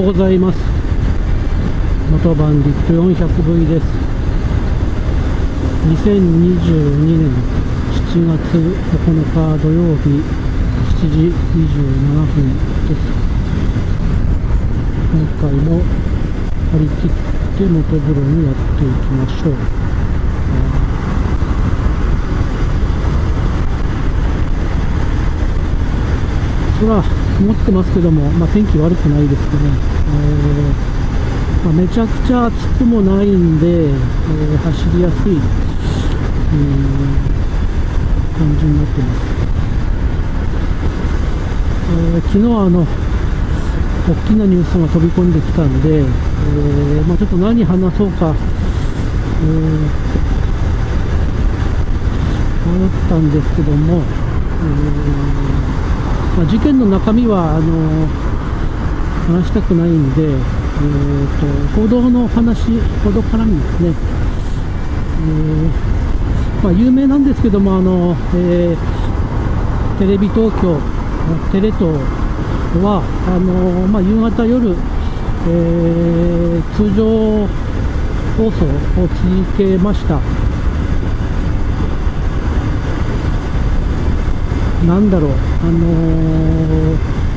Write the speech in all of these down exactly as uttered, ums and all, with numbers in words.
ございます。元バンディット よんひゃくブイ です。にせんにじゅうにねんしちがつここのか土曜日しちじにじゅうななふんです。今回も張り切って元風呂にやっていきましょう。空曇ってますけども、まあ、天気悪くないですけどね、えーまあ、めちゃくちゃ暑くもないんで、えー、走りやすい、えー、感じになってます。えー、昨日はあの大きなニュースが飛び込んできたんで、えーまあ、ちょっと何話そうか、えー、迷ったんですけども、えーまあ、事件の中身はあの話したくないんで、えー、と報道の話ほど絡みですね、えーまあ、有名なんですけども、あの、えー、テレビ東京、テレ東はあの、まあ、夕方夜、えー、通常放送を続けました。なんだろう、あのー、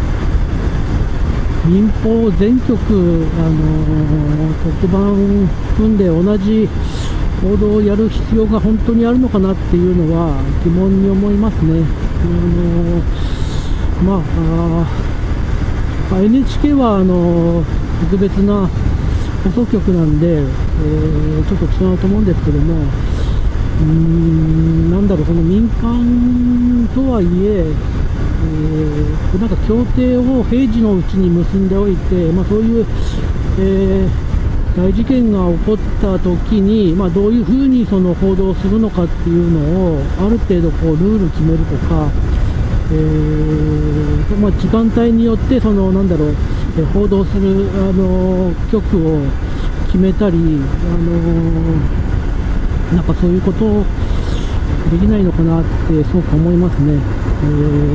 民放全局、あのー、特番組んで同じ報道をやる必要が本当にあるのかなっていうのは疑問に思いますね。あのー、まあ、あ エヌエイチケー はあのー、特別な放送局なんで、えー、ちょっと違うと思うんですけども、うーんなんだろう、この民間とはいええー、なんか協定を平時のうちに結んでおいて、まあ、そういう、えー、大事件が起こったときに、まあ、どういうふうにその報道するのかっていうのをある程度こうルール決めるとか、えーまあ、時間帯によってそのなんだろう、えー、報道するあの局を決めたり、あのなんかそういうことをできないのかなってすごく思いますね。え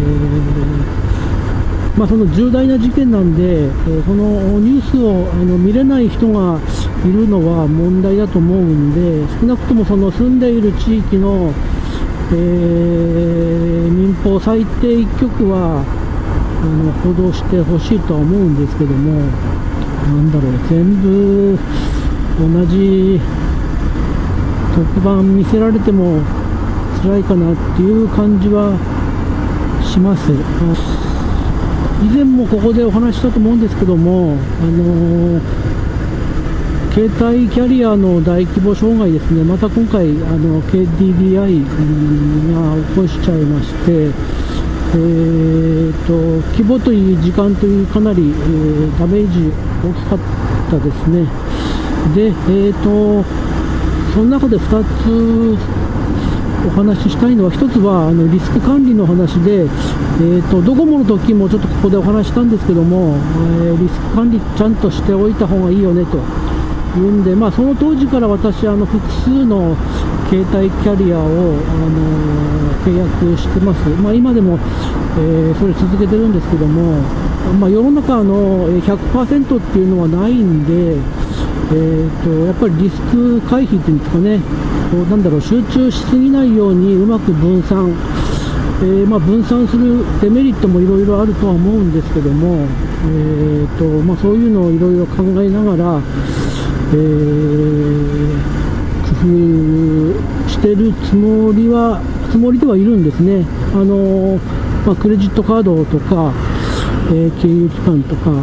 ーまあ、その重大な事件なんで、えー、このニュースをあの見れない人がいるのは問題だと思うんで、少なくともその住んでいる地域の、えー、民放最低いっきょくはあの報道してほしいとは思うんですけども、なんだろう、全部同じ特番見せられても辛いかなっていう感じはします。以前もここでお話ししたと思うんですけども、あのー、携帯キャリアの大規模障害ですね、また今回あの ケーディーディーアイ が起こしちゃいまして、えー、と規模といい時間といいかなり、えー、ダメージ大きかったですね。で、えーとその中でふたつお話ししたいのは、ひとつはあのリスク管理の話で、えー、とドコモの時もちょっとここでお話したんですけども、えー、リスク管理ちゃんとしておいた方がいいよねというんで、まあ、その当時から私あの複数の携帯キャリアを、あのー、契約してます。まあ、今でも、えー、それ続けてるんですけども、まあ、世の中の ひゃくパーセント っていうのはないんで、えー、とやっぱりリスク回避っていうんですかね、こうなんだろう、集中しすぎないようにうまく分散、えーまあ、分散するデメリットもいろいろあるとは思うんですけども、えーとまあ、そういうのをいろいろ考えながら、えー、工夫してるつもりはつもりではいるんですね。あのまあ、クレジットカードとか、えー、金融機関とか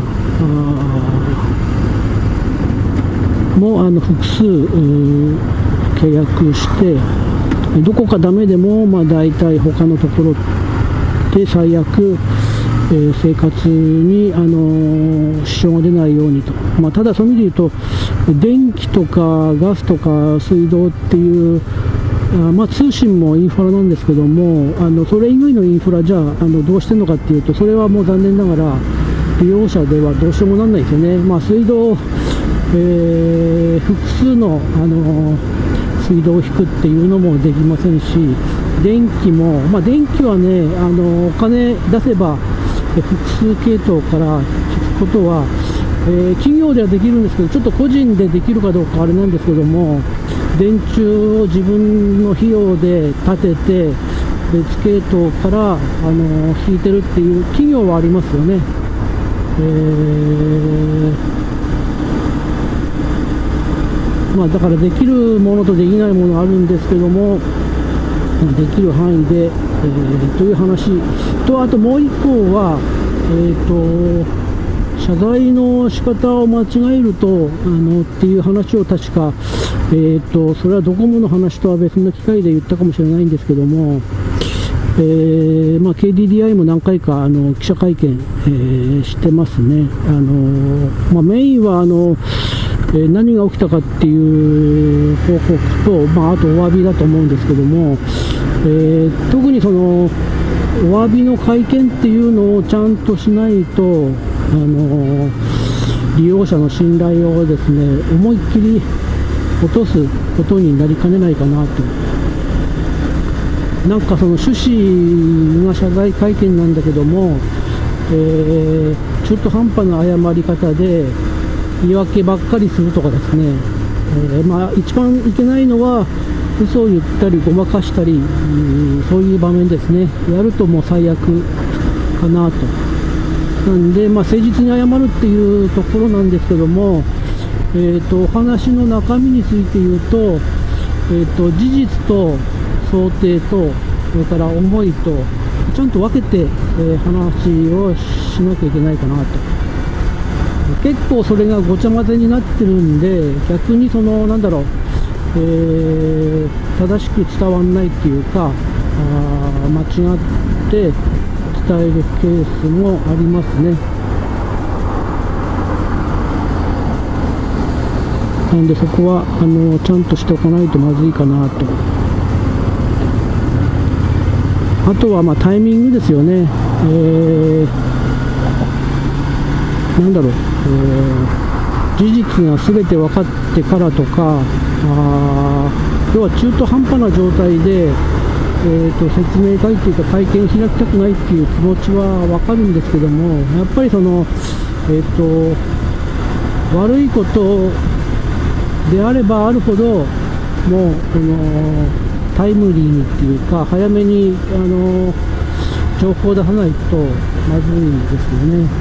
もあの複数契約して、どこかダメでも、まあ、大体他のところで最悪、えー、生活に、あのー、支障が出ないようにと、まあ、ただそういう意味で言うと電気とかガスとか水道っていうあ、まあ、通信もインフラなんですけども、あのそれ以外のインフラじゃあのどうしてるのかっていうと、それはもう残念ながら利用者ではどうしようもなんないですよね。まあ、水道えー、複数の、あのー、水道を引くっていうのもできませんし、電気も、まあ、電気はね、あのー、お金出せば複数系統から引くことはえー、企業ではできるんですけど、ちょっと個人でできるかどうかあれなんですけども、電柱を自分の費用で立てて、別系統から、あのー、引いてるっていう企業はありますよね。えーまあ、だからできるものとできないものあるんですけども、できる範囲で、えー、という話と、あともう一個は、えーと、謝罪の仕方を間違えるとあのっていう話を確か、えーと、それはドコモの話とは別の機会で言ったかもしれないんですけども、えーまあ、ケーディーディーアイ も何回かあの記者会見、えー、してますね。あのまあ、メインはあのえー、何が起きたかっていう報告と、まあ、あとお詫びだと思うんですけども、えー、特にそのお詫びの会見っていうのをちゃんとしないと、あのー、利用者の信頼をですね思いっきり落とすことになりかねないかなと。なんかその趣旨が謝罪会見なんだけども、えー、中途半端な謝り方で言い訳ばっかりするとかですね、えーまあ、一番いけないのは嘘を言ったりごまかしたり、そういう場面ですね。やるともう最悪かなと。なんで、まあ、誠実に謝るっていうところなんですけども、えーと、お話の中身について言うと、えーと、事実と想定と、それから思いとちゃんと分けて、えー、話をしなきゃいけないかなと。結構それがごちゃ混ぜになってるんで、逆にそのなんだろう、えー、正しく伝わらないっていうか、あ間違って伝えるケースもありますね。なんでそこはあのちゃんとしておかないとまずいかなと。あとはまあタイミングですよね。えー、なんだろう、えー、事実が全て分かってからとか、あ要は中途半端な状態で、えー、と説明会というか会見開きたくないっていう気持ちは分かるんですけども、やっぱりその、えー、と悪いことであればあるほど、もうこのタイムリーにっていうか早めにあの情報を出さないとまずいんですよね。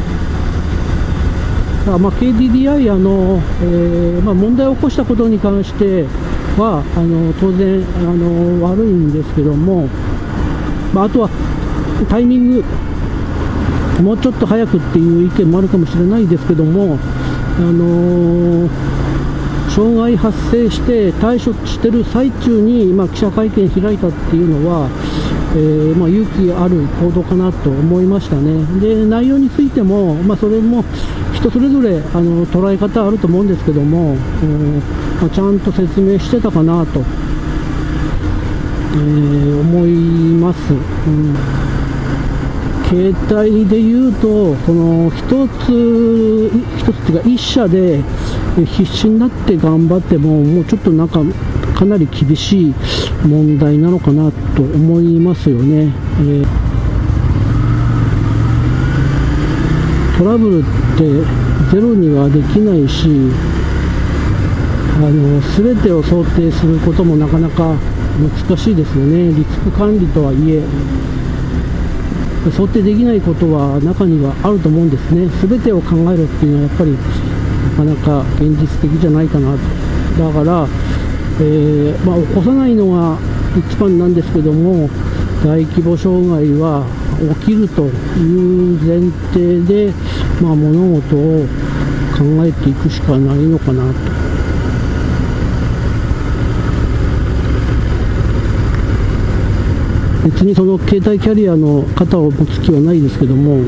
まあ、ケーディーディーアイ あの、えーまあ、問題を起こしたことに関してはあの当然あの悪いんですけども、まあ、あとはタイミングもうちょっと早くっていう意見もあるかもしれないですけども、あのー、障害発生して対処してる最中に、まあ、記者会見開いたっていうのは、えーまあ、勇気ある行動かなと思いましたね。で、内容についても、まあ、それも人それぞれあの捉え方あると思うんですけども、うんまあ、ちゃんと説明してたかなと、えー、思います。うん携帯でいうと、この一つ一つっていうか一社で必死になって頑張っても、もうちょっとなんかかなり厳しい問題なのかなと思いますよね。えー、トラブルってゼロにはできないし、あの全てを想定することもなかなか難しいですよね。リスク管理とはいえ想定できないことは中にはあると思うんですね。全てを考えるっていうのはやっぱりなかなか現実的じゃないかなと。だから、えーまあ、起こさないのが一番なんですけども、大規模障害は起きるという前提で、まあ、物事を考えていくしかないのかなと。別にその携帯キャリアの方を持つ気はないですけども、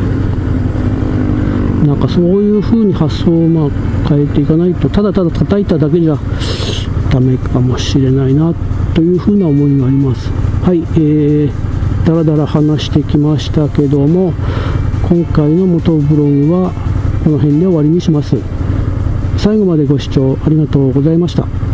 なんかそういう風に発想をまあ変えていかないと、ただただ叩いただけじゃダメかもしれないなという風な思いがあります。はい、えー、だらだら話してきましたけども、今回の元ブログはこの辺で終わりにします。最後までご視聴ありがとうございました。